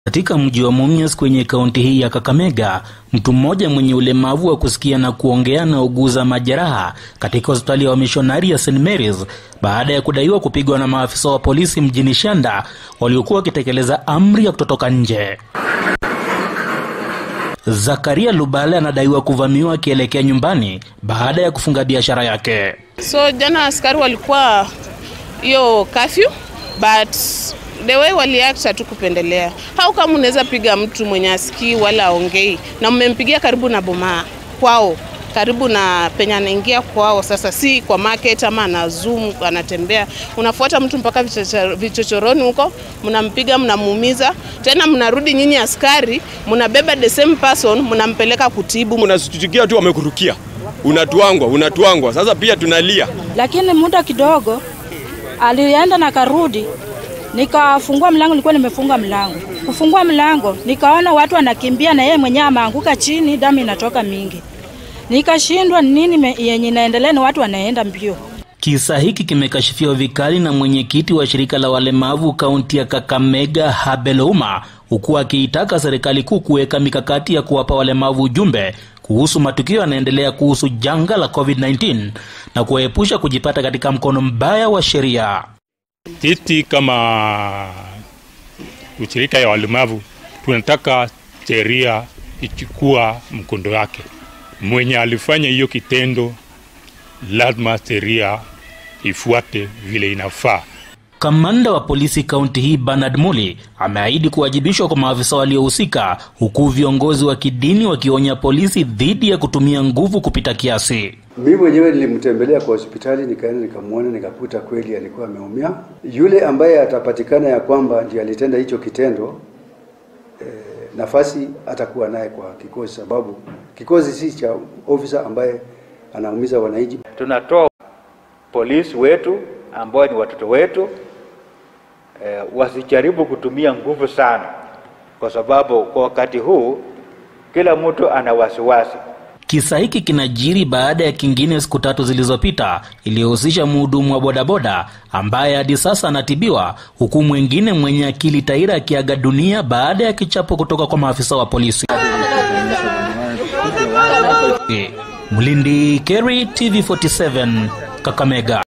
Katika mji wa Mumias kwenye kaunti hii ya Kakamega, mtu mmoja mwenye ulemavu wa kusikia na kuongea na uguza majeraha katika hospitali ya wamishonari ya St. Mary's baada ya kudaiwa kupigwa na maafisa wa polisi mjini Shanda waliokuwa wakitekeleza amri ya kutotoka nje. Zakaria Lubale anadaiwa kuvamiwa akielekea nyumbani baada ya kufunga biashara yake. So jana askari walikuwa hiyo curfew, but the way waliacha tu kupendelea. How kama unaweza piga mtu mwenye asikii wala aongei na mmempigia karibu na boma kwao, karibu na penya anaingia kwao, sasa si kwa market ama na zoom anatembea, unafuata mtu mpaka vichochoroni huko, mnampiga, mnamuumiza, tena mnarudi nyinyi askari mnabeba the same person mnampeleka kutibu. Mnasitukia tu wamekurukia, unatuangwa sasa pia tunalia. Lakini muda kidogo alienda na karudi, nikafungua mlango, nilikuwa nimefunga mlango. Kufungua mlango nikaona watu wanakimbia na yeye mwenyewe ameanguka chini, damu inatoka mingi. Nikashindwa nini yenye inaendelea, na watu wanaenda mbio. Kisa hiki kimekashifiwa vikali na mwenyekiti wa shirika la walemavu kaunti ya Kakamega Habeluma, huku akiitaka serikali kuu kuweka mikakati ya kuwapa walemavu ujumbe kuhusu matukio yanaendelea kuhusu janga la COVID-19 na kuwaepusha kujipata katika mkono mbaya wa sheria. Sisi kama ushirika ya walemavu tunataka sheria ichukua mkondo wake. Mwenye alifanya hiyo kitendo lazima sheria ifuate vile inafaa. Kamanda wa polisi kaunti hii Bernard Muli ameahidi kuwajibishwa kwa maafisa waliohusika, huku viongozi wa kidini wakionya polisi dhidi ya kutumia nguvu kupita kiasi. Mimi mwenyewe nilimtembelea kwa hospitali, nikaenda nikamuona, nikakuta kweli alikuwa ameumia. Yule ambaye atapatikana ya kwamba ndiye alitenda hicho kitendo, nafasi atakuwa naye kwa kikosi, sababu kikosi si cha ofisa ambaye anaumiza wananchi. Tunatoa polisi wetu ambao ni watoto wetu, wasijaribu kutumia nguvu sana, kwa sababu kwa wakati huu kila mtu ana wasiwasi. Kisa hiki kinajiri baada ya kingine siku 3 zilizopita iliyohusisha mhudumu wa bodaboda ambaye hadi sasa anatibiwa, huku mwingine mwenye akili taira akiaga dunia baada ya kichapo kutoka kwa maafisa wa polisi. Mlindi Kerry, TV 47, Kakamega.